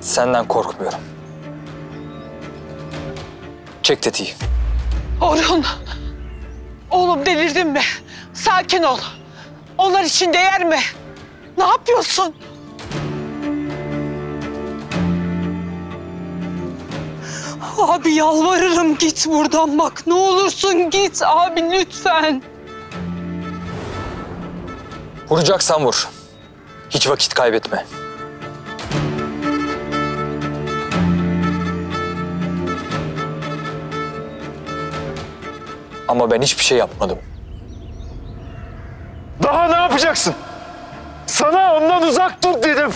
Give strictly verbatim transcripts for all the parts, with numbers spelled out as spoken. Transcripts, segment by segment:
Senden korkmuyorum. Çek tetiği. Orhun, oğlum delirdin mi? Sakin ol. Onlar için değer mi? Ne yapıyorsun? Abi yalvarırım git buradan bak. Ne olursun git abi lütfen. Vuracaksan vur. Hiç vakit kaybetme. Ama ben hiçbir şey yapmadım. Daha ne yapacaksın? Sana ondan uzak dur dedim.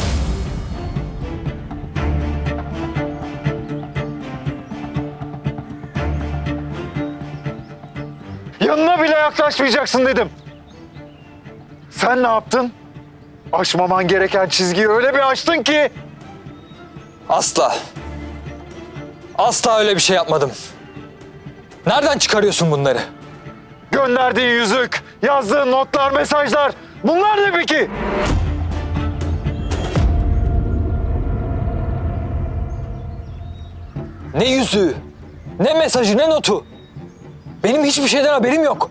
Yanına bile yaklaşmayacaksın dedim. Sen ne yaptın? Aşmaman gereken çizgiyi öyle bir aştın ki... Asla. Asla öyle bir şey yapmadım. Nereden çıkarıyorsun bunları? Gönderdiğin yüzük, yazdığın notlar, mesajlar... Bunlar ne peki? Ne yüzüğü, ne mesajı, ne notu? Benim hiçbir şeyden haberim yok.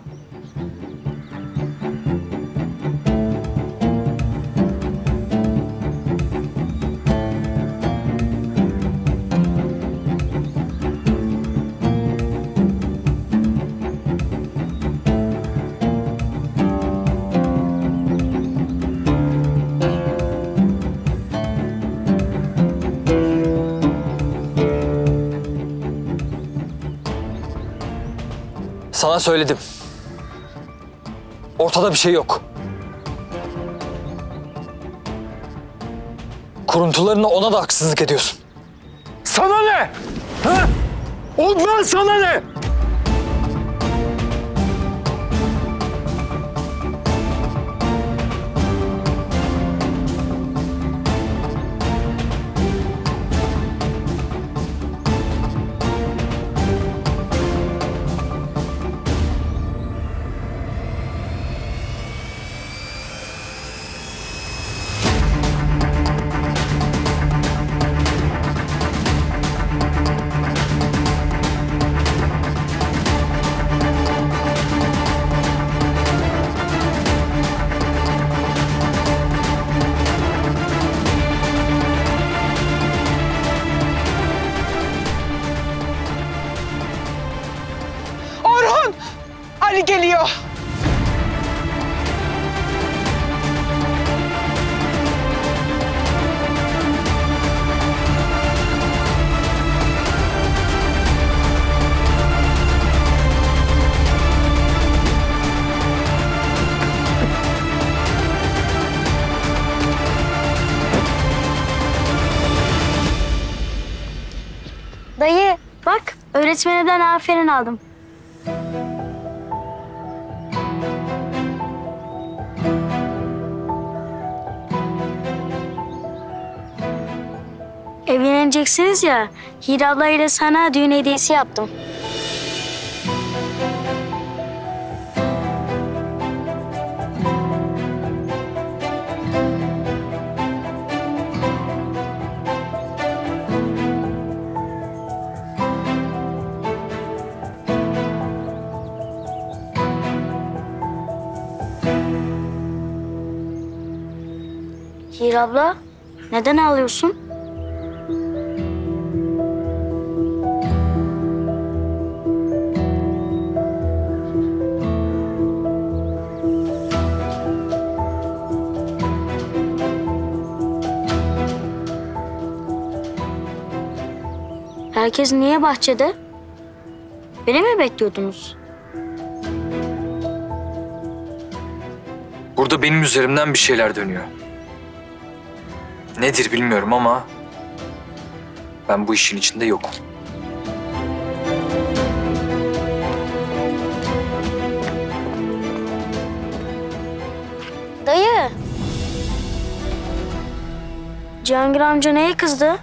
Sana söyledim. Ortada bir şey yok. Kuruntularına ona da haksızlık ediyorsun. Sana ne? Ha? Ondan sana ne? Ali geliyor. Dayı bak öğretmenimden aferin aldım. Evleneceksiniz ya, Hira ablayla sana düğün hediyesi yaptım. Hira abla, neden ağlıyorsun? Herkes niye bahçede? Beni mi bekliyordunuz? Burada benim üzerimden bir şeyler dönüyor. Nedir bilmiyorum ama ben bu işin içinde yokum. Dayı. Cihangir amca neye kızdı?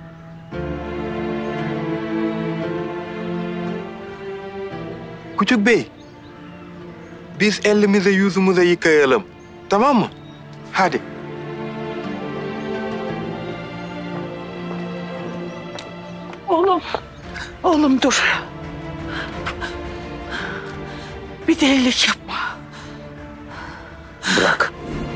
Küçük bey, biz elimize yüzümüze yıkayalım. Tamam mı? Hadi. Oğlum, oğlum dur. Bir delilik yapma. Bırak.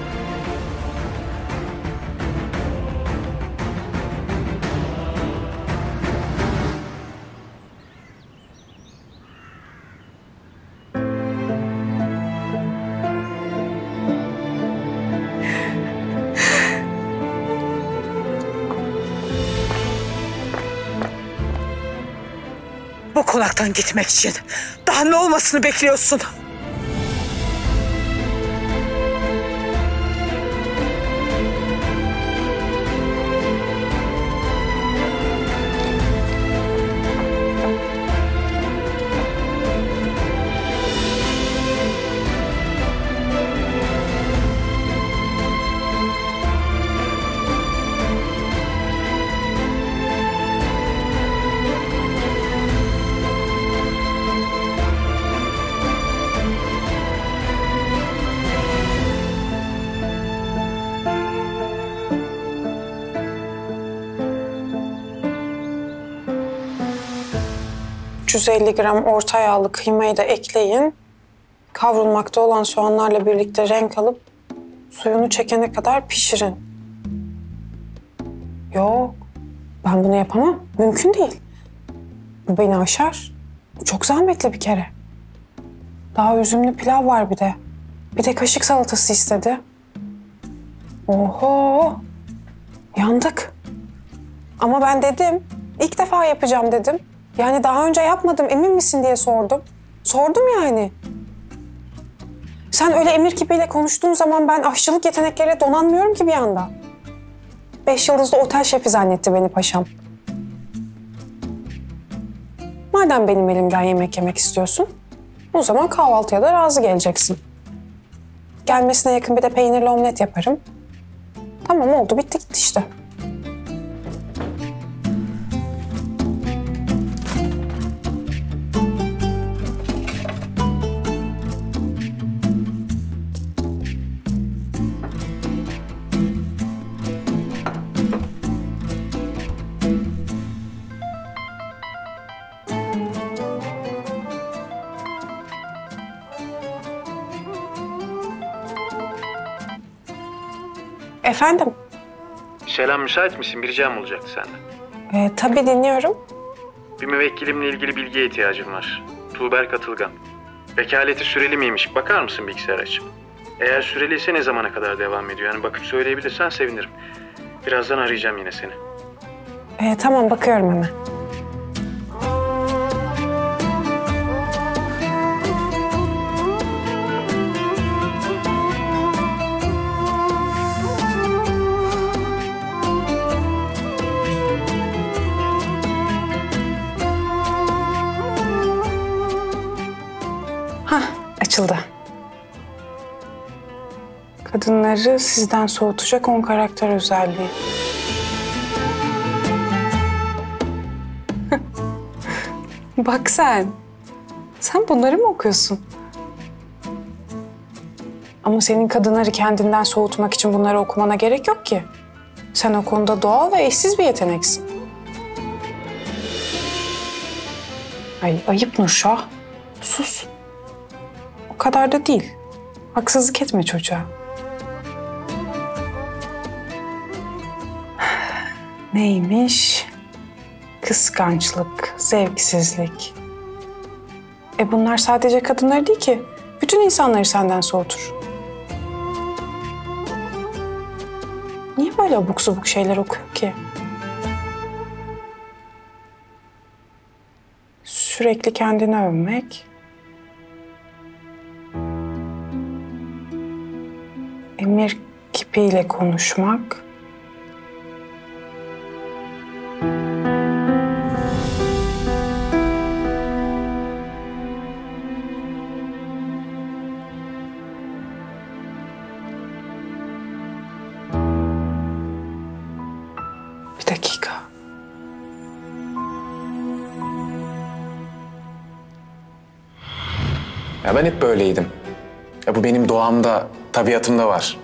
Bu konaktan gitmek için daha ne olmasını bekliyorsun? üç yüz elli gram orta yağlı kıymayı da ekleyin. Kavrulmakta olan soğanlarla birlikte renk alıp suyunu çekene kadar pişirin. Yok, ben bunu yapamam. Mümkün değil. Bu beni aşar. Çok zahmetli bir kere. Daha üzümlü pilav var bir de. Bir de kaşık salatası istedi. Oho! Yandık. Ama ben dedim, ilk defa yapacağım dedim. Yani daha önce yapmadım, emin misin diye sordum. Sordum yani. Sen öyle emir kipiyle konuştuğun zaman ben aşçılık yetenekleriyle donanmıyorum ki bir anda. Beş yıldızlı otel şefi zannetti beni paşam. Madem benim elimden yemek yemek istiyorsun, o zaman kahvaltıya da razı geleceksin. Gelmesine yakın bir de peynirli omlet yaparım. Tamam oldu, bitti gitti işte. Efendim? Selam, müsait misin? Bir ricam olacaktı senden. Ee, tabii dinliyorum. Bir müvekkilimle ilgili bilgiye ihtiyacım var. Tuğber Katılgan. Vekaleti süreli miymiş? Bakar mısın bilgisayar açıp? Eğer süreliyse ne zamana kadar devam ediyor? Yani bakıp söyleyebilirsen sevinirim. Birazdan arayacağım yine seni. Ee, tamam, bakıyorum hemen. Hah, açıldı. Kadınları sizden soğutacak on karakter özelliği. Bak sen. Sen bunları mı okuyorsun? Ama senin kadınları kendinden soğutmak için bunları okumana gerek yok ki. Sen o konuda doğal ve eşsiz bir yeteneksin. Ay ayıp Nurşah. Sus. O kadar da değil. Haksızlık etme çocuğa. Neymiş? Kıskançlık, zevksizlik. E bunlar sadece kadınları değil ki. Bütün insanları senden soğutur. Niye böyle abuk subuk şeyler okuyor ki? Sürekli kendini övmek. Emir kipiyle konuşmak. Bir dakika. Ya ben hep böyleydim. Ya bu benim doğamda, tabiatımda var.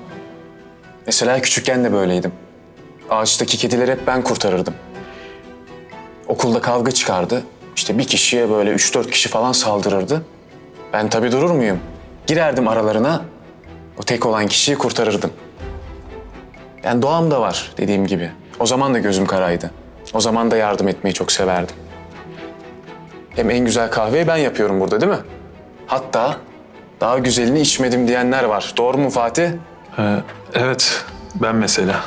Mesela küçükken de böyleydim. Ağaçtaki kedileri hep ben kurtarırdım. okulda kavga çıkardı. İşte bir kişiye böyle üç dört kişi falan saldırırdı. Ben tabii durur muyum? Girerdim aralarına, o tek olan kişiyi kurtarırdım. Yani doğamda var dediğim gibi. O zaman da gözüm karaydı. O zaman da yardım etmeyi çok severdim. Hem en güzel kahveyi ben yapıyorum burada değil mi? Hatta daha güzelini içmedim diyenler var. Doğru mu Fatih? Ee, evet, ben mesela.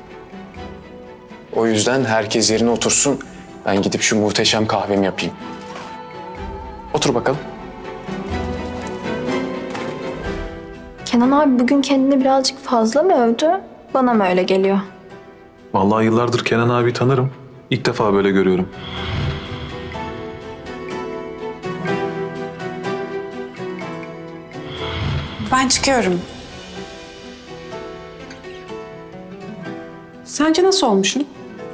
O yüzden herkes yerine otursun. Ben gidip şu muhteşem kahvemi yapayım. Otur bakalım. Kenan abi bugün kendini birazcık fazla mı övdü? Bana mı öyle geliyor? Vallahi yıllardır Kenan abi tanırım. İlk defa böyle görüyorum. Ben çıkıyorum. Sence nasıl olmuşum?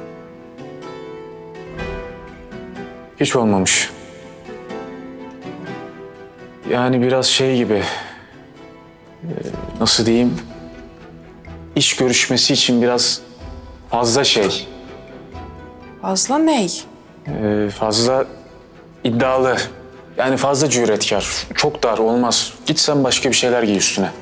Hiç olmamış. Yani biraz şey gibi... e, Nasıl diyeyim? İş görüşmesi için biraz fazla şey. Fazla ney? e, Fazla iddialı. Yani fazla cüretkar. Çok dar olmaz. Git sen başka bir şeyler giy üstüne.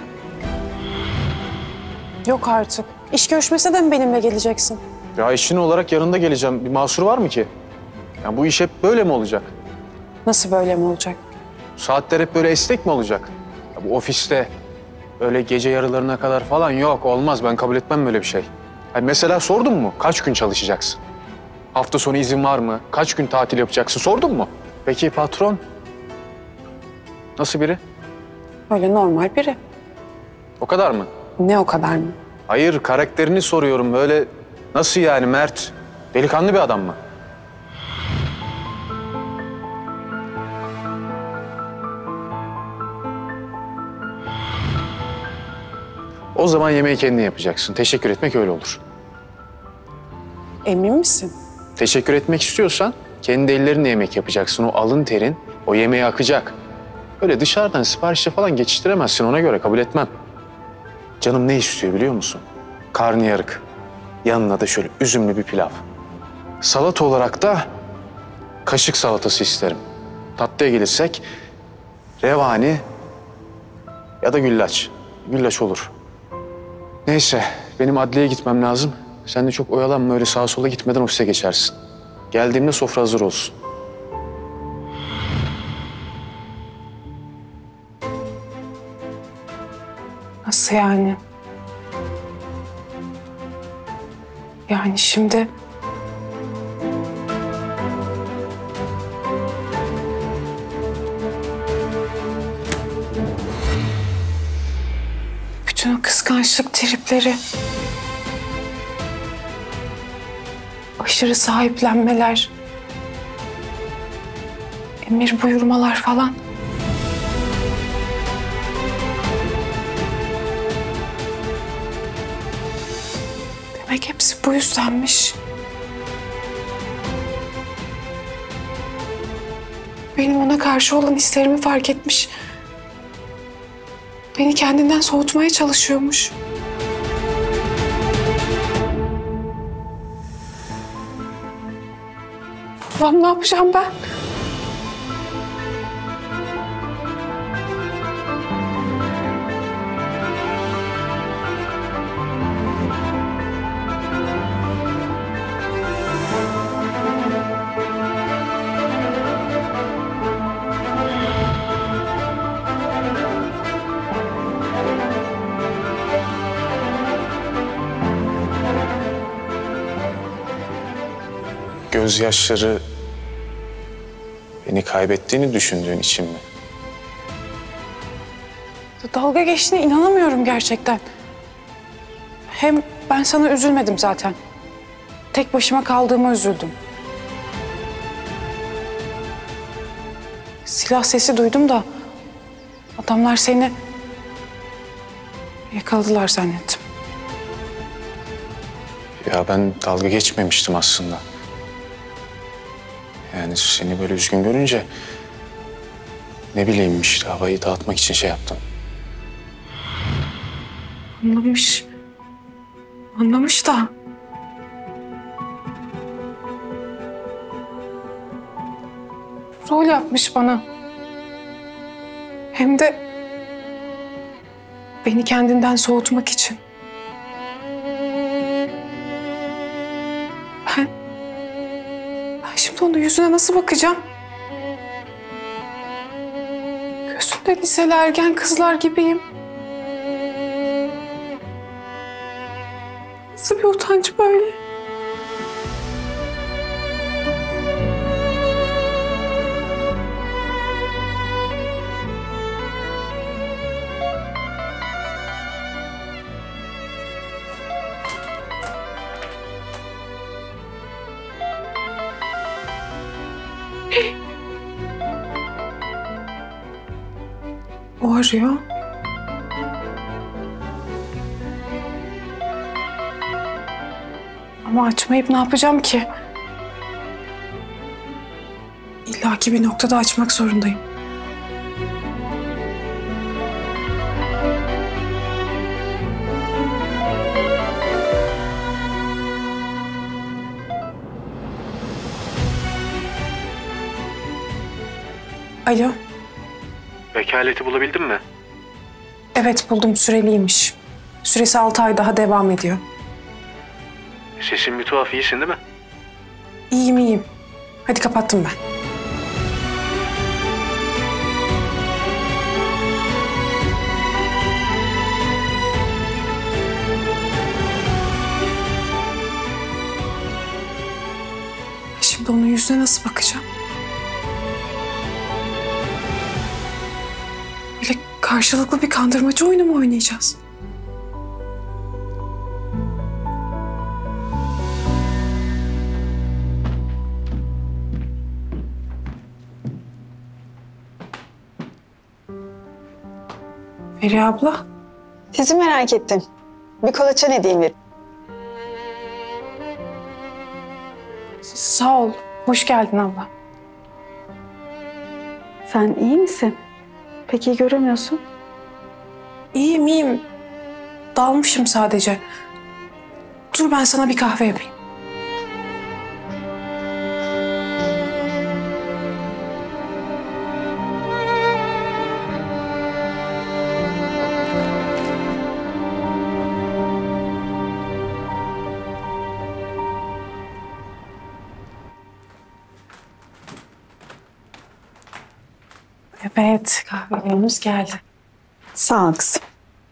Yok artık. İş görüşmesine de mi benimle geleceksin? Ya işin olarak yanında geleceğim. Bir mahsur var mı ki? Ya bu iş hep böyle mi olacak? Nasıl böyle mi olacak? Saatler hep böyle esnek mi olacak? Ya bu ofiste öyle gece yarılarına kadar falan yok. Olmaz. Ben kabul etmem böyle bir şey. Yani mesela sordun mu? Kaç gün çalışacaksın? Hafta sonu izin var mı? Kaç gün tatil yapacaksın? Sordun mu? Peki patron? Nasıl biri? Öyle normal biri. O kadar mı? Ne o kadar mı? Hayır, karakterini soruyorum. Böyle nasıl yani Mert? Delikanlı bir adam mı? O zaman yemeği kendin yapacaksın. Teşekkür etmek öyle olur. Emin misin? Teşekkür etmek istiyorsan kendi ellerinle yemek yapacaksın. O alın terin o yemeğe akacak. Öyle dışarıdan siparişle falan geçiştiremezsin, ona göre kabul etmem. Canım ne istiyor biliyor musun? Karnıyarık. Yanına da şöyle üzümlü bir pilav. Salata olarak da kaşık salatası isterim. Tatlıya gelirsek revani ya da güllaç. Güllaç olur. Neyse, benim adliyeye gitmem lazım. Sen de çok oyalanma, öyle sağa sola gitmeden ofise geçersin. Geldiğimde sofra hazır olsun. Nasıl yani? Yani şimdi... Bütün o kıskançlık tripleri... Aşırı sahiplenmeler... Emir buyurmalar falan... Demek hepsi bu yüzdenmiş. Benim ona karşı olan hislerimi fark etmiş. Beni kendinden soğutmaya çalışıyormuş. Allah'ım, ne yapacağım ben? Gözyaşları beni kaybettiğini düşündüğün için mi? Dalga geçtiğine inanamıyorum gerçekten. Hem ben sana üzülmedim zaten. Tek başıma kaldığıma üzüldüm. Silah sesi duydum da adamlar seni yakaladılar zannettim. Ya ben dalga geçmemiştim aslında. Yani seni böyle üzgün görünce ne bileyim işte havayı dağıtmak için şey yaptım. Anlamış. Anlamış da. rol yapmış bana. Hem de beni kendinden soğutmak için. Ben, ben şimdi onun yüzüne nasıl bakacağım? Gözünde liseli ergen kızlar gibiyim. Nasıl bir utanç böyle? O arıyor. Ama açmayıp ne yapacağım ki? İlla ki bir noktada açmak zorundayım. Alo. Vekaleti bulabildin mi? Evet buldum, süreliymiş. Süresi altı ay daha devam ediyor. Sesin bir tuhaf, iyisin değil mi? İyiyim iyiyim. Hadi kapattım ben. Şimdi onun yüzüne nasıl bakacağım? Böyle karşılıklı bir kandırmacı oyunu mu oynayacağız? Feriha abla. Sizi merak ettim. Bir kolaçan edeyim dedim. Sağ ol. Hoş geldin abla. Sen iyi misin? Pek iyi göremiyorsun. İyiyim iyiyim. Dalmışım sadece. Dur ben sana bir kahve yapayım. Evet, kahvelerimiz geldi. Sağ ol kızım.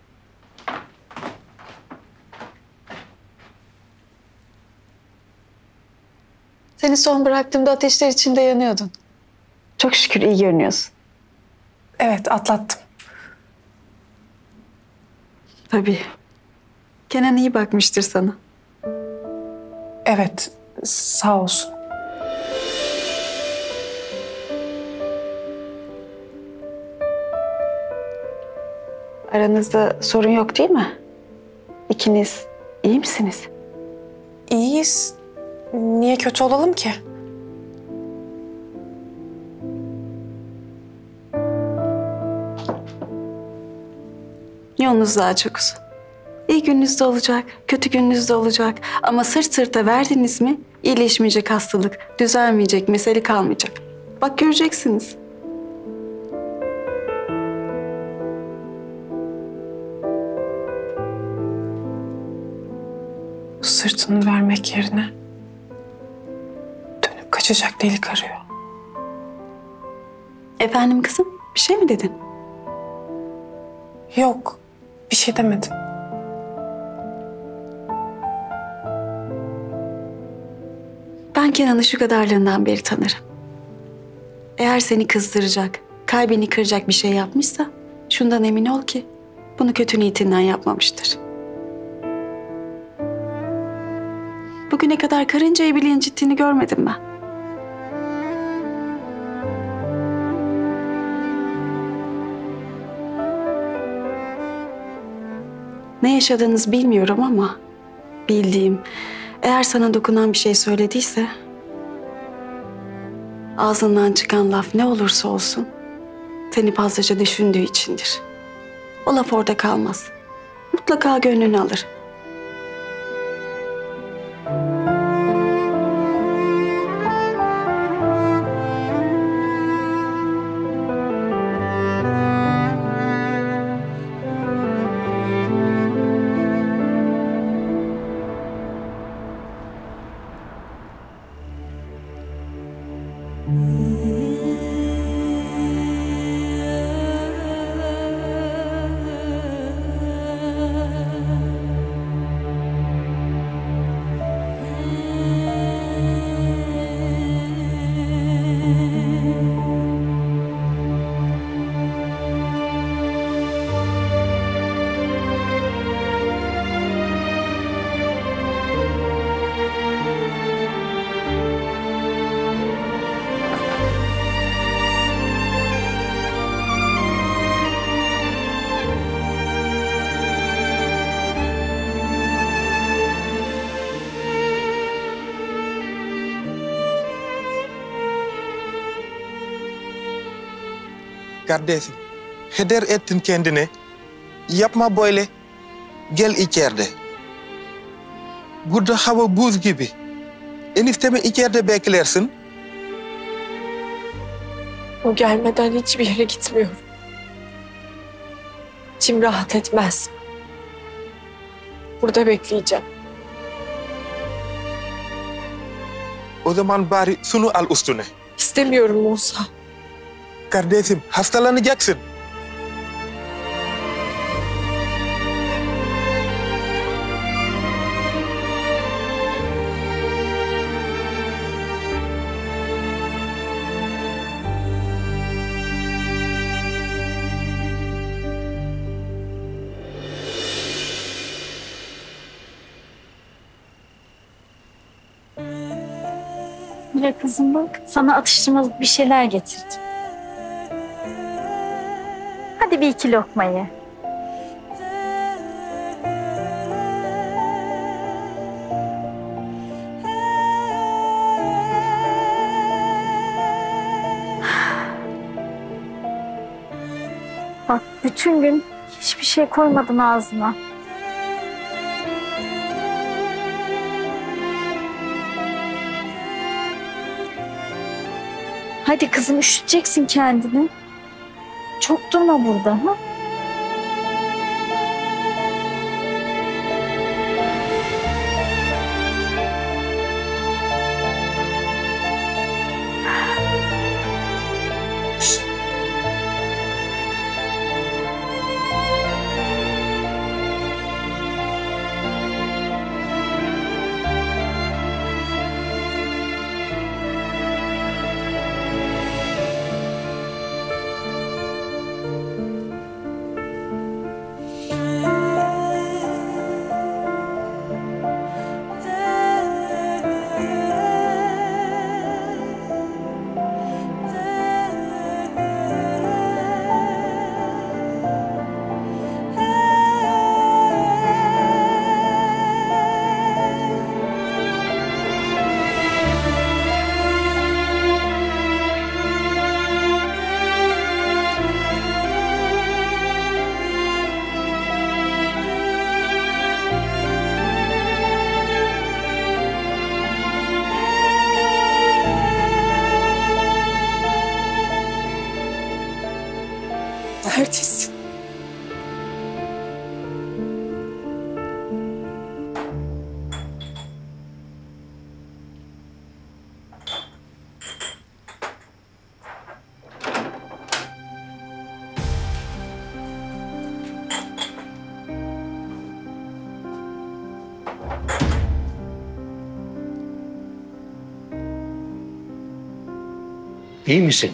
Seni son bıraktığımda ateşler içinde yanıyordun. Çok şükür iyi görünüyorsun. Evet, atlattım. Tabii. Kenan iyi bakmıştır sana. Evet, sağ olsun. Aranızda sorun yok değil mi? İkiniz iyi misiniz? İyiyiz. Niye kötü olalım ki? Yolunuz daha çok uzun. İyi gününüz de olacak, kötü gününüz de olacak. Ama sırt sırta verdiniz mi iyileşmeyecek hastalık, düzelmeyecek mesele kalmayacak. Bak göreceksiniz. Sırtını vermek yerine dönüp kaçacak delik arıyor. Efendim kızım, bir şey mi dedin? Yok, bir şey demedim. Ben Kenan'ı şu kadarlığından beri tanırım. Eğer seni kızdıracak, kalbini kıracak bir şey yapmışsa şundan emin ol ki bunu kötü niyetinden yapmamıştır. Bugüne kadar karıncayı bile incittiğini görmedim ben. Ne yaşadığınızı bilmiyorum ama bildiğim, eğer sana dokunan bir şey söylediyse ağzından çıkan laf ne olursa olsun seni fazlaca düşündüğü içindir. O laf orada kalmaz. Mutlaka gönlünü alır. Kardeşim, heder ettin kendini. Yapma böyle. Gel içeride. Burada hava buz gibi. Eniştemi içeride beklersin. O gelmeden hiçbir yere gitmiyorum. İçim rahat etmez. Burada bekleyeceğim. O zaman bari şunu al üstüne. İstemiyorum Musa. Kardeşim, hastalanacaksın. Hira kızım bak, sana atıştırmalık bir şeyler getirdim. Hadi bir iki lokma ye. Bak bütün gün hiçbir şey koymadın ağzına. Hadi kızım, üşüteceksin kendini. Çok durma burada, ha? Neredesin? İyi misin?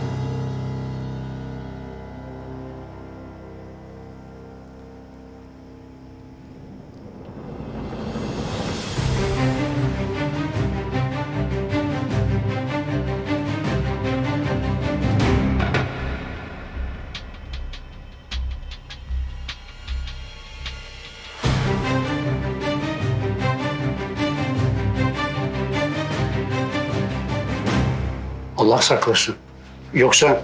Allah saklasın. Yoksa...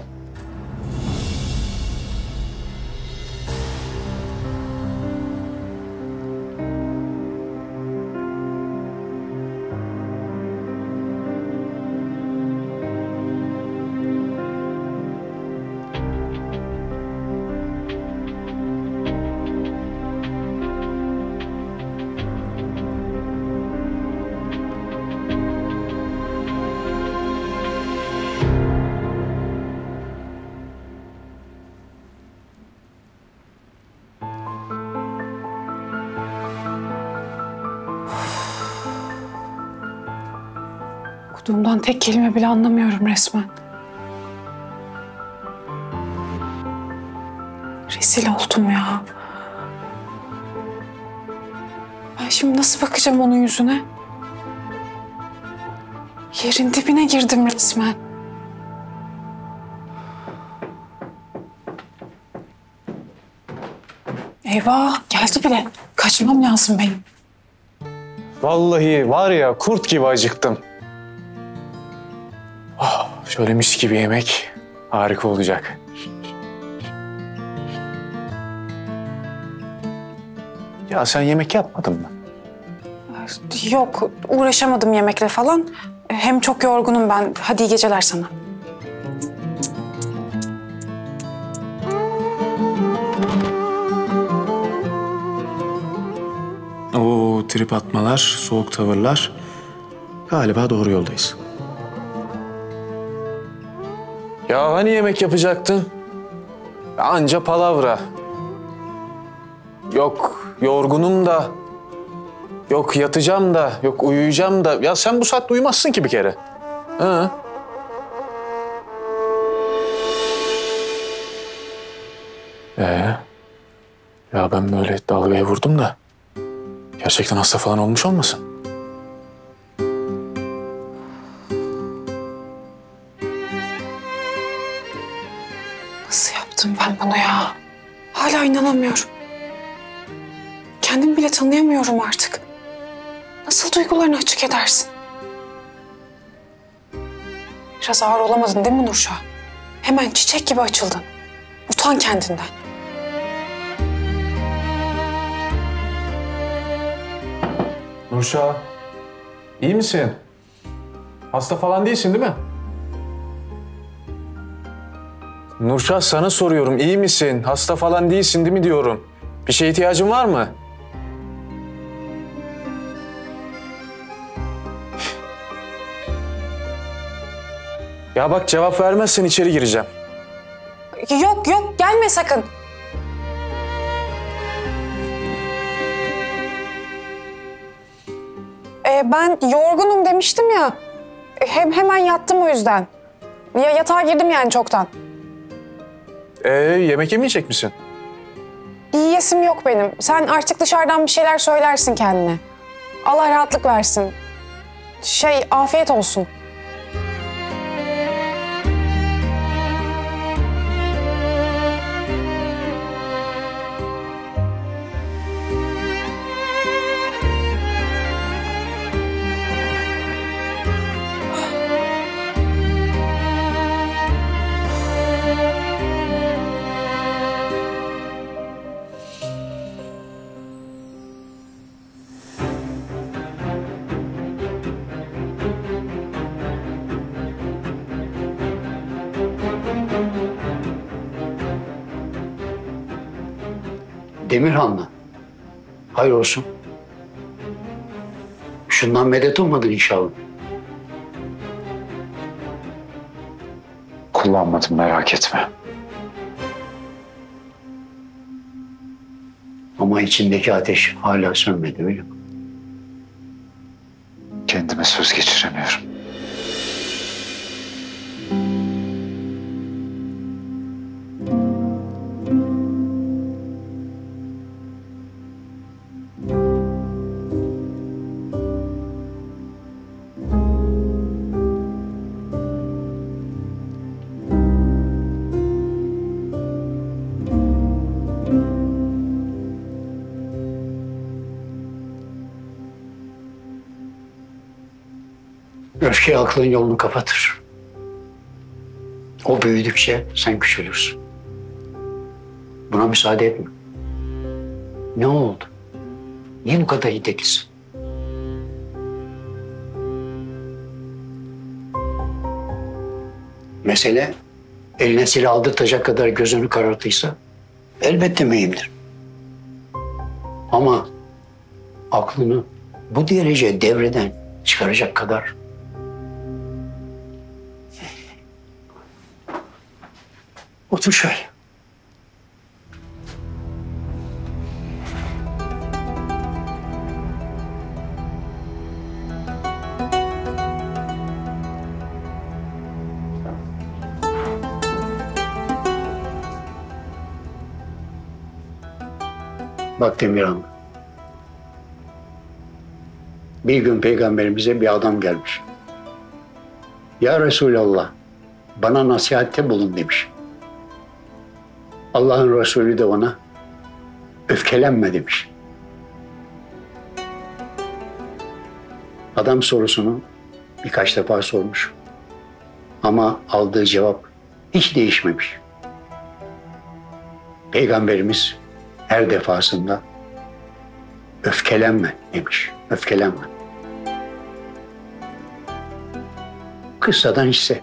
Okuduğumdan tek kelime bile anlamıyorum resmen. Rezil oldum ya. Ben şimdi nasıl bakacağım onun yüzüne? Yerin dibine girdim resmen. Eyvah, geldi bile. Kaçmam lazım benim. Vallahi var ya, kurt gibi acıktım. Oh, şöyle mis gibi yemek harika olacak. Ya sen yemek yapmadın mı? Yok, uğraşamadım yemekle falan. Hem çok yorgunum ben. Hadi iyi geceler sana. Oo, trip atmalar, soğuk tavırlar. Galiba doğru yoldayız. Ya hani yemek yapacaktın? Anca palavra. Yok yorgunum da. Yok yatacağım da. Yok uyuyacağım da. Ya sen bu saatte uyumazsın ki bir kere. Ha? Ee? Ya ben böyle dalgaya vurdum da. Gerçekten hasta falan olmuş olmasın? Nasıl yaptım ben bunu ya? Hala inanamıyorum. Kendimi bile tanıyamıyorum artık. Nasıl duygularını açık edersin? Biraz ağır olamadın değil mi Nurşah? Hemen çiçek gibi açıldın. Utan kendinden. Nurşah, iyi misin? Hasta falan değilsin değil mi? Nurşah sana soruyorum, iyi misin? Hasta falan değilsin değil mi diyorum. Bir şeye ihtiyacın var mı? Ya bak cevap vermezsen içeri gireceğim. Yok yok gelme sakın. Ee, ben yorgunum demiştim ya. Hem hemen yattım o yüzden. Ya yatağa girdim yani çoktan. Ee, yemek yemeyecek misin? Yiyesim yok benim. Sen artık dışarıdan bir şeyler söylersin kendine. Allah rahatlık versin. Şey, afiyet olsun. Demirhanlı. Hayır olsun. Şundan medet ummadın inşallah. Kullanmadım merak etme. Ama içindeki ateş hala sönmedi öyle mi? Kendime söz geçiremiyorum. Öfke aklın yolunu kapatır. O büyüdükçe sen küçülürsün. Buna müsaade etme. Ne oldu? Niye bu kadar hiddetlisin? Mesele eline silah aldırtacak kadar gözünü karartıysa elbette mühimdir. Ama aklını bu derece devreden çıkaracak kadar otur şöyle. Bak Demirhanlı. Bir gün peygamberimize bir adam gelmiş. Ya Resulallah, bana nasihatte bulun demiş. Allah'ın Resulü de ona öfkelenme demiş. Adam sorusunu birkaç defa sormuş. Ama aldığı cevap hiç değişmemiş. Peygamberimiz her defasında Öfkelenme demiş. Öfkelenme. Kıssadan hisse.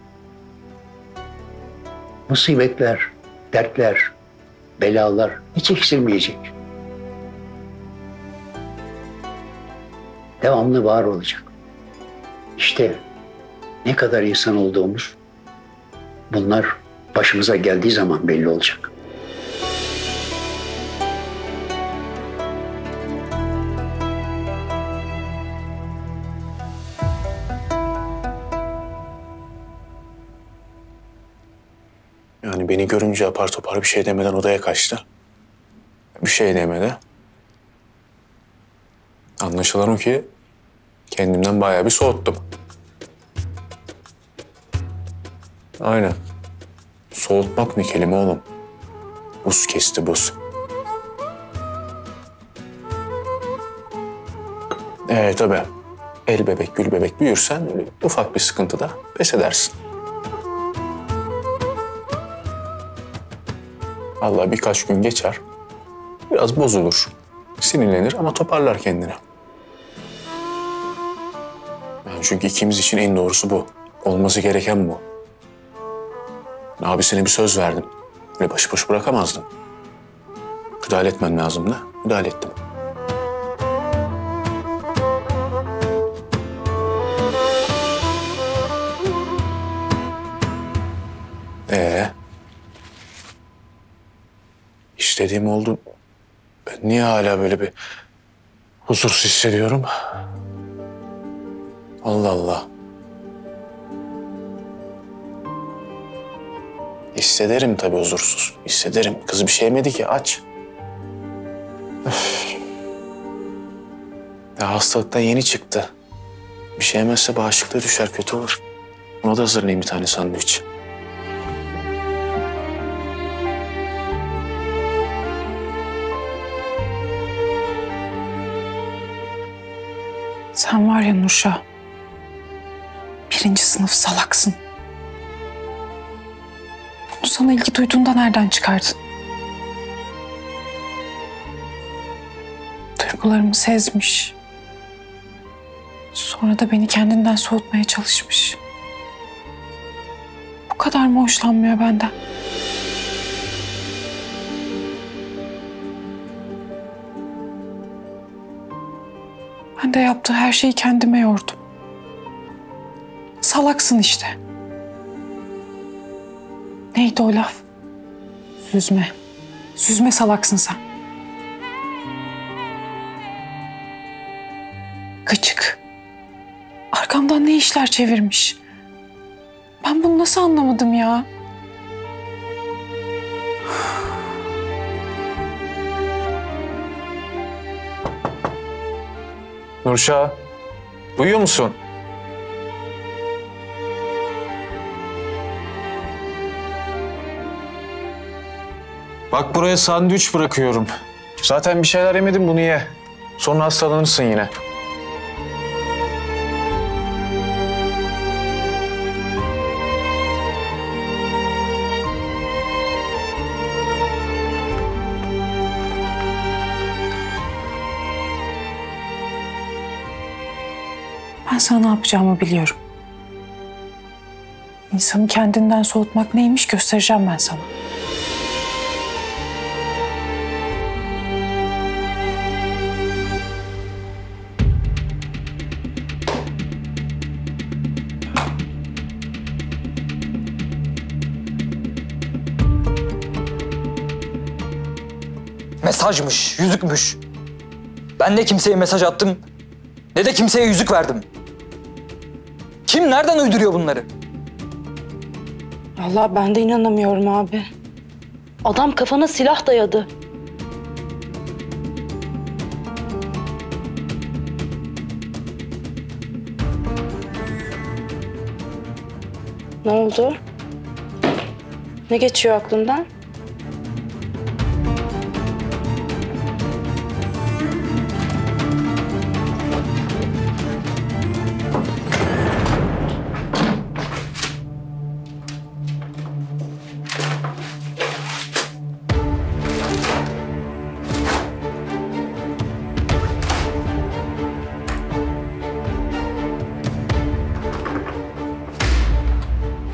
Musibetler, dertler, belalar hiç eksilmeyecek. Devamlı var olacak. İşte ne kadar insan olduğumuz bunlar başımıza geldiği zaman belli olacak. Yani beni görünce apar topar bir şey demeden odaya kaçtı. Bir şey demedi. Anlaşılan o ki kendimden bayağı bir soğuttum. Aynen. Soğutmak ne kelime oğlum? Buz kesti buz. Ee tabii. El bebek gül bebek büyürsen ufak bir sıkıntıda pes edersin. Vallahi birkaç gün geçer. Biraz bozulur. Sinirlenir ama toparlar kendini. Yani çünkü ikimiz için en doğrusu bu. Olması gereken bu. Abisine bir söz verdim. Öyle başı boş bırakamazdım. Müdahale etmem lazımdı. Müdahale ettim. Ee, istediğim oldu. Ben niye hala böyle bir huzursuz hissediyorum? Allah Allah. Hissederim tabii huzursuz. Hissederim. Kız bir şey yemedi ki, aç. Öf. Ya hastalıktan yeni çıktı. Bir şey yemezse bağışıklığı düşer, kötü olur. Ona da hazırlayayım bir tane sandviç. Sen var ya Nurşah, birinci sınıf salaksın. Bunu sana ilgi duyduğunda nereden çıkardın? Duygularımı sezmiş. Sonra da beni kendinden soğutmaya çalışmış. Bu kadar mı hoşlanmıyor benden? Ben de yaptığı her şeyi kendime yordum. Salaksın işte. Neydi o laf? Süzme. Süzme salaksın sen. Gıcık. Arkamdan ne işler çevirmiş. Ben bunu nasıl anlamadım ya? Nurşah, duyuyor musun? Bak buraya sandviç bırakıyorum. Zaten bir şeyler yemedim, bunu ye. Sonra hastalanırsın yine. Ben sana ne yapacağımı biliyorum. İnsanı kendinden soğutmak neymiş göstereceğim ben sana. Mesajmış, yüzükmüş. Ben ne kimseye mesaj attım, ne de kimseye yüzük verdim. Kim nereden uyduruyor bunları? Vallahi ben de inanamıyorum abi. Adam kafana silah dayadı. Ne oldu? Ne geçiyor aklından?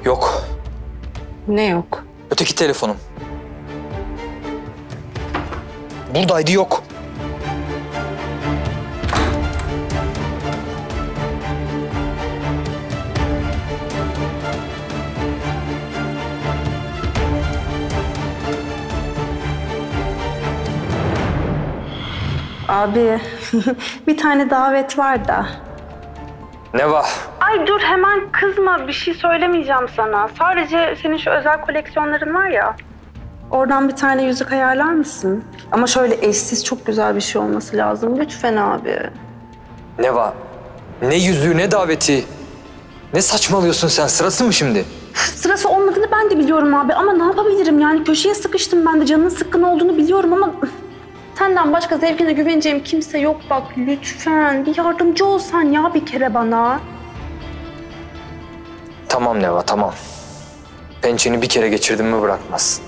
Yok. Ne yok? Öteki telefonum. Buradaydı, yok. Abi bir tane davet var da. Ne var? Ay dur hemen kızma, bir şey söylemeyeceğim sana. Sadece senin şu özel koleksiyonların var ya. Oradan bir tane yüzük ayarlar mısın? Ama şöyle eşsiz çok güzel bir şey olması lazım. Lütfen abi. Ne var? Ne yüzüğü, ne daveti? Ne saçmalıyorsun sen? Sırası mı şimdi? Sırası olmadığını ben de biliyorum abi ama ne yapabilirim? Yani köşeye sıkıştım ben de, canının sıkkın olduğunu biliyorum ama... Senden başka zevkine güveneceğim kimse yok bak, lütfen. Bir yardımcı olsan ya bir kere bana. Tamam Neva, tamam. Pençeni bir kere geçirdim mi bırakmazsın.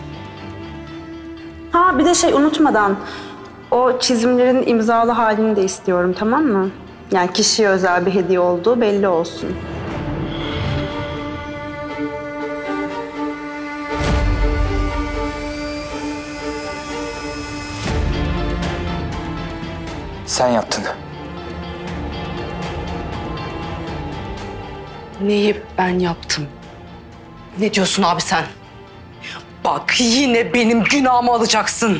Ha bir de şey unutmadan, o çizimlerin imzalı halini de istiyorum, tamam mı? Yani kişiye özel bir hediye olduğu belli olsun. Sen yaptın. Neyi ben yaptım? Ne diyorsun abi sen? Bak yine benim günahımı alacaksın.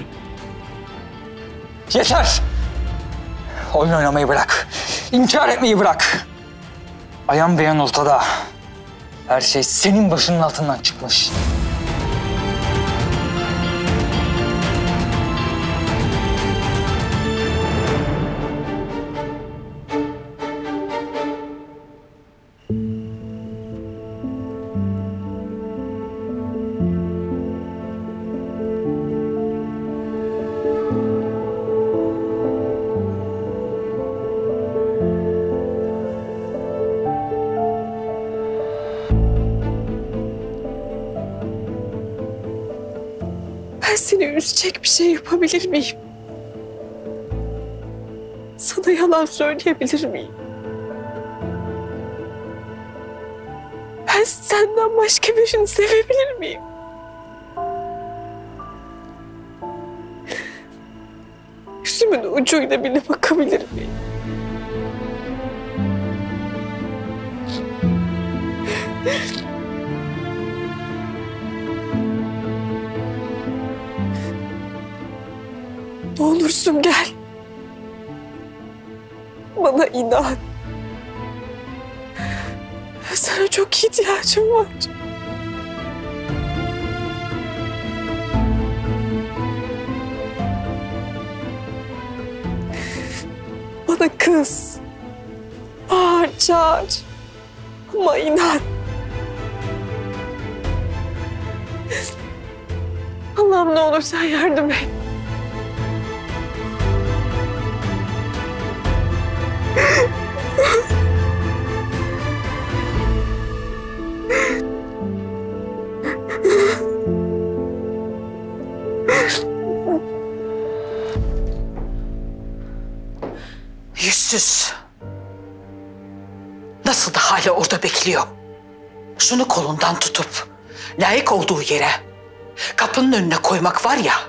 Yeter! Oyun oynamayı bırak. İnkar etmeyi bırak. Ayan beyan ortada. Her şey senin başının altından çıkmış. Ben seni üzecek bir şey yapabilir miyim? Sana yalan söyleyebilir miyim? Ben senden başka birini sevebilir miyim? Yüzümün ucuyla bile bakabilir miyim? Ne olursun gel. Bana inan. Sana çok ihtiyacım var. Bana kız. Bağır, çağır. Ama inan. Allah'ım ne olur sen yardım et. Yüzsüz. Nasıl da hala orada bekliyor. Şunu kolundan tutup layık olduğu yere, kapının önüne koymak var ya.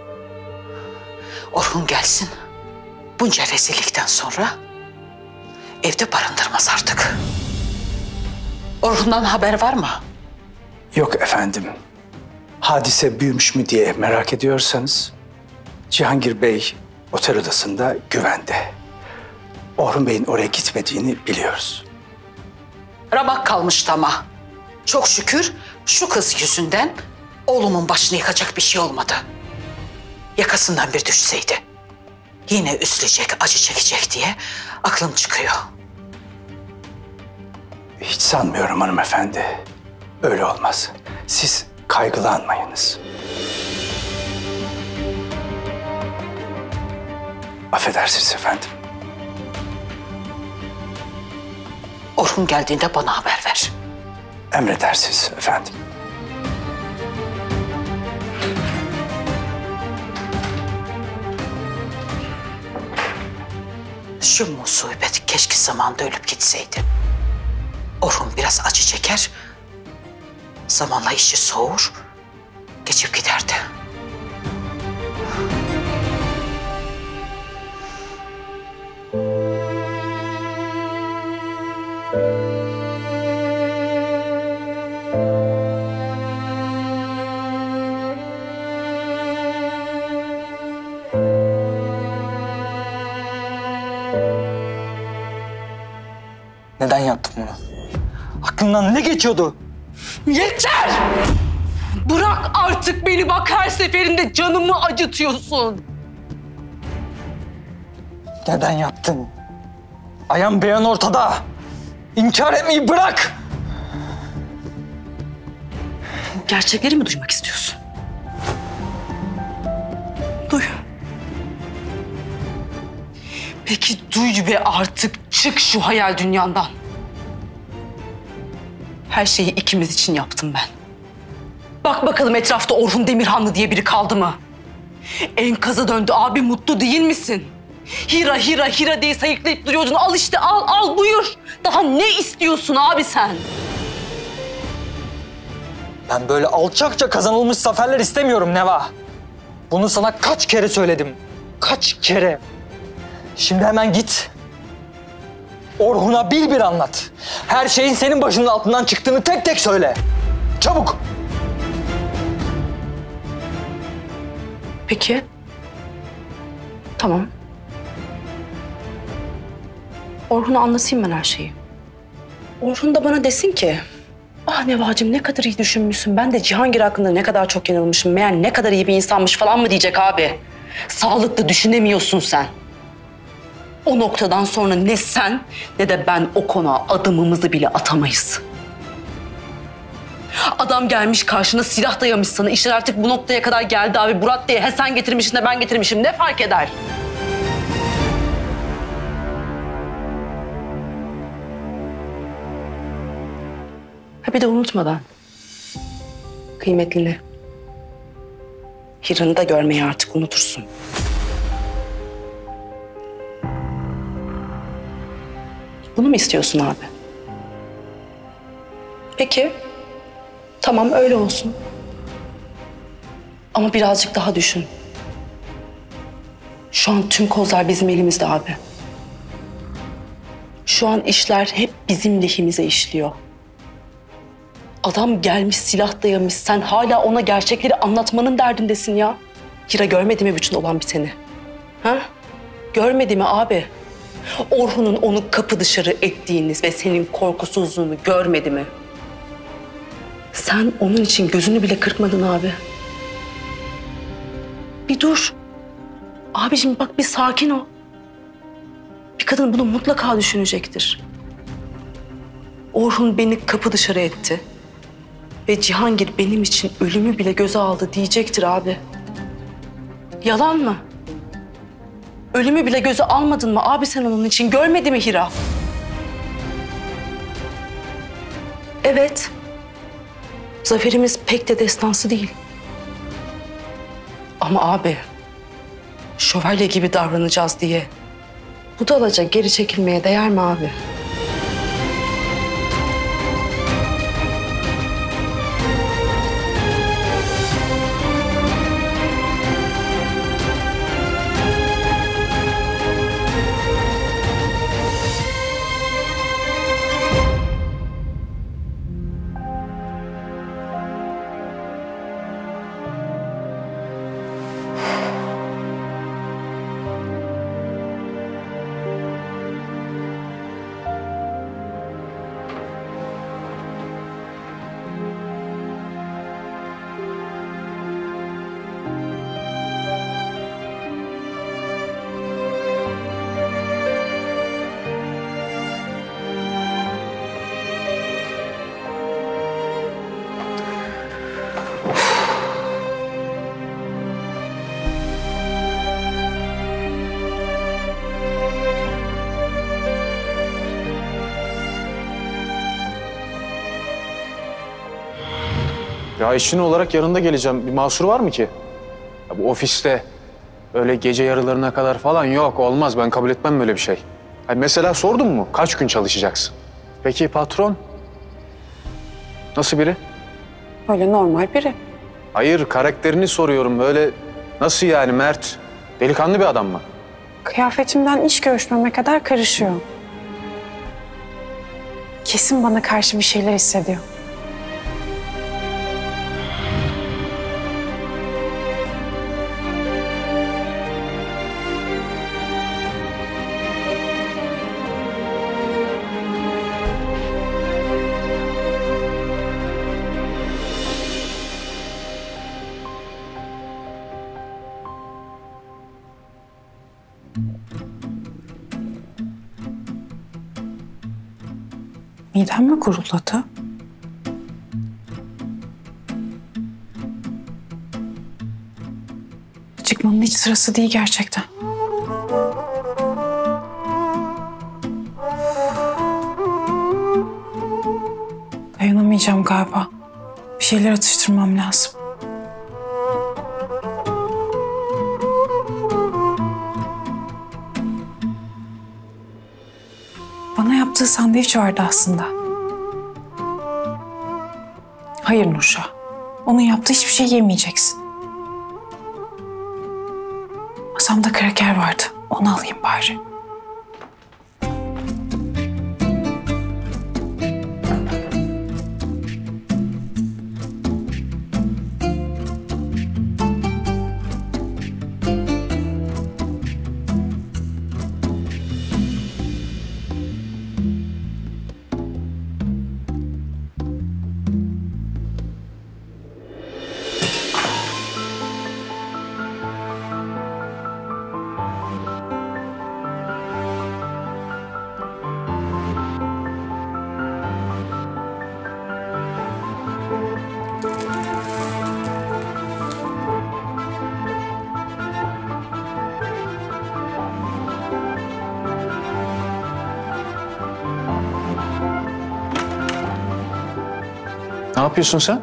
Orhun gelsin. Bunca rezillikten sonra evde barındırmaz artık. Orhun'dan haber var mı? Yok efendim. Hadise büyümüş mü diye merak ediyorsanız Cihangir Bey otel odasında güvende. Orhun Bey'in oraya gitmediğini biliyoruz. Ramak kalmıştı ama. Çok şükür şu kız yüzünden oğlumun başını yıkacak bir şey olmadı. Yakasından bir düşseydi yine üzülecek, acı çekecek diye aklım çıkıyor. Hiç sanmıyorum hanımefendi. Öyle olmaz. Siz kaygılanmayınız. Affedersiniz efendim. Orhun geldiğinde bana haber ver. Emredersiniz efendim. Şu musibet keşke zamanında ölüp gitseydi. Orhun biraz acı çeker, Zamanla işi soğur, geçip giderdi. Neden yaptın bunu? Aklından ne geçiyordu? Yeter! Bırak artık beni, bak her seferinde canımı acıtıyorsun. Neden yaptın? Ayağın beyan ortada. İnkar etmeyi bırak! Gerçekleri mi duymak istiyorsun? Duy. Peki duy ve artık çık şu hayal dünyandan. Her şeyi ikimiz için yaptım ben. Bak bakalım etrafta Orhun Demirhanlı diye biri kaldı mı? Enkaza döndü abi, mutlu değil misin? Hira, Hira, Hira diye sayıklayıp duruyordun. Al işte, al, al buyur. Daha ne istiyorsun abi sen? Ben böyle alçakça kazanılmış zaferler istemiyorum Neva. Bunu sana kaç kere söyledim. Kaç kere. Şimdi hemen git. Orhun'a bir bir anlat. Her şeyin senin başının altından çıktığını tek tek söyle. Çabuk. Peki. Tamam. Orhun'a anlatayım ben her şeyi. Orhun da bana desin ki... Ah Nevacığım ne kadar iyi düşünmüşsün. Ben de Cihangir hakkında ne kadar çok yanılmışım. Meğer ne kadar iyi bir insanmış falan mı diyecek abi? Sağlıklı düşünemiyorsun sen. O noktadan sonra ne sen ne de ben o konuğa adımımızı bile atamayız. Adam gelmiş karşına, silah dayamış sana. İşler artık bu noktaya kadar geldi abi. Burak diye he sen getirmişsin de ben getirmişim. Ne fark eder? Ha bir de unutmadan. Kıymetlini. Hira'nı da görmeyi artık unutursun. Bunu mu istiyorsun abi? Peki. Tamam öyle olsun. Ama birazcık daha düşün. Şu an tüm kozlar bizim elimizde abi. Şu an işler hep bizim lehimize işliyor. Adam gelmiş, silah dayamış. Sen hala ona gerçekleri anlatmanın derdindesin ya. Hira görmedi mi bütün olan biteni? Ha? Görmedi mi abi? Orhun'un onu kapı dışarı ettiğiniz ve senin korkusuzluğunu görmedi mi? Sen onun için gözünü bile kırpmadın abi. Bir dur. Abiciğim bak bir sakin ol. Bir kadın bunu mutlaka düşünecektir. Orhun beni kapı dışarı etti. Ve Cihangir benim için ölümü bile göze aldı diyecektir abi. Yalan mı? Ölümü bile göze almadın mı abi sen onun için? Görmedi mi Hira? Evet. Zaferimiz pek de destansı değil. Ama abi, şövalye gibi davranacağız diye budalaca geri çekilmeye değer mi abi? Ya işin olarak yanında geleceğim. Bir mahsur var mı ki? Ya bu ofiste öyle gece yarılarına kadar falan yok. Olmaz. Ben kabul etmem böyle bir şey. Ya mesela sordun mu? Kaç gün çalışacaksın? Peki patron? Nasıl biri? Öyle normal biri. Hayır, karakterini soruyorum. Böyle nasıl yani Mert? Delikanlı bir adam mı? Kıyafetimden iş görüşmeme kadar karışıyor. Kesin bana karşı bir şeyler hissediyor. Midem mi guruldadı? Çıkmanın hiç sırası değil gerçekten. Dayanamayacağım galiba. Bir şeyler atıştırmam lazım. Bana yaptığı sandviç vardı aslında. Hayır Nurşah. Onun yaptığı hiçbir şey yemeyeceksin. Masamda kraker vardı. Onu alayım bari. Ne yapıyorsun sen?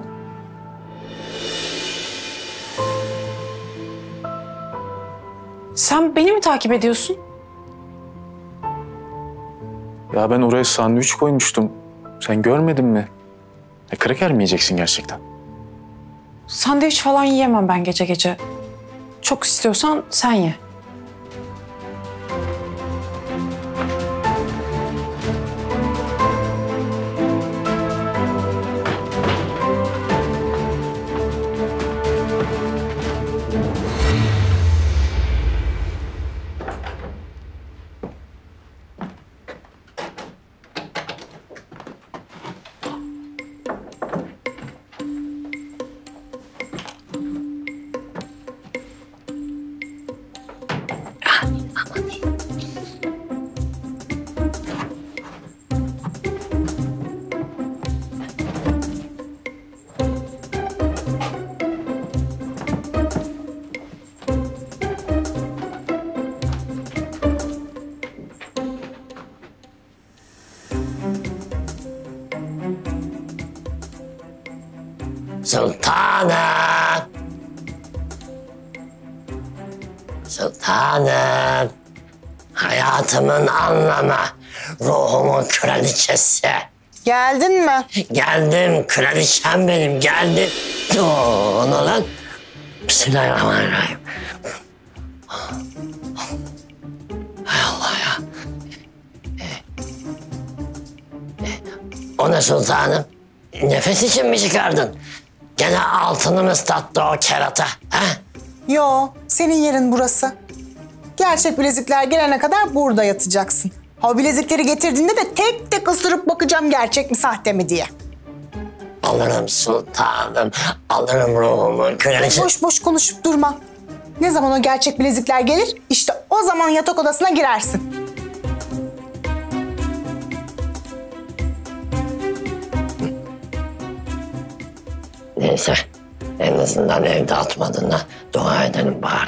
Sen beni mi takip ediyorsun? Ya ben oraya sandviç koymuştum. Sen görmedin mi? E, kraker mi yiyeceksin gerçekten? Sandviç falan yiyemem ben gece gece. Çok istiyorsan sen ye. Sultanım! Sultanım! Hayatımın anlamı, ruhumun kraliçesi. Geldin mi? Geldim, kraliçem benim, geldim. Oo, ne lan? Bismillahirrahmanirrahim. Hay Allah ya. O ne sultanım? Nefes için mi çıkardın? Gene altını mı ıslattı o kerata? Ha? Yo, senin yerin burası. Gerçek bilezikler gelene kadar burada yatacaksın. Ha, o bilezikleri getirdiğinde de tek tek ısırıp bakacağım gerçek mi sahte mi diye. Alırım sultanım, alırım ruhumu, kraliçe... Boş boş konuşup durma. Ne zaman o gerçek bilezikler gelir, işte o zaman yatak odasına girersin. Neyse, en azından evde atmadığına dua edelim bari.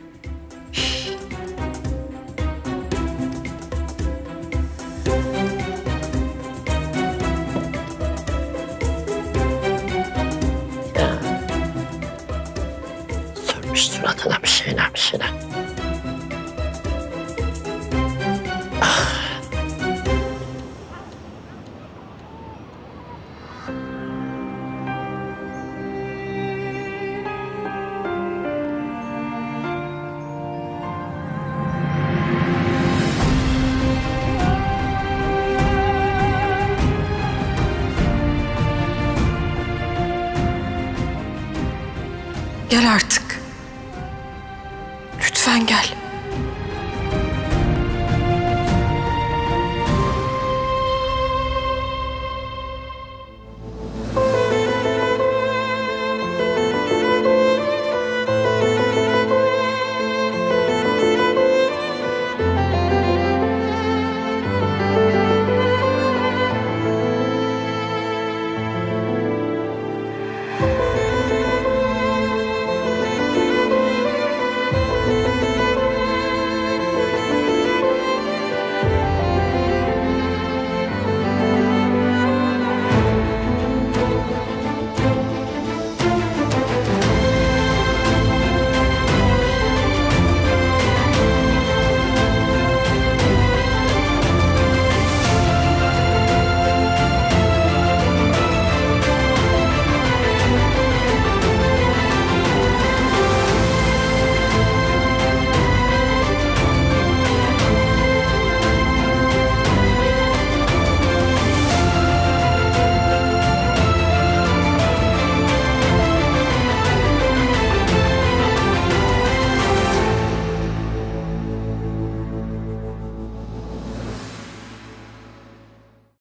Ya. Sürmüş suratına bir şeyler bir şeyler. Gel artık. Lütfen gel.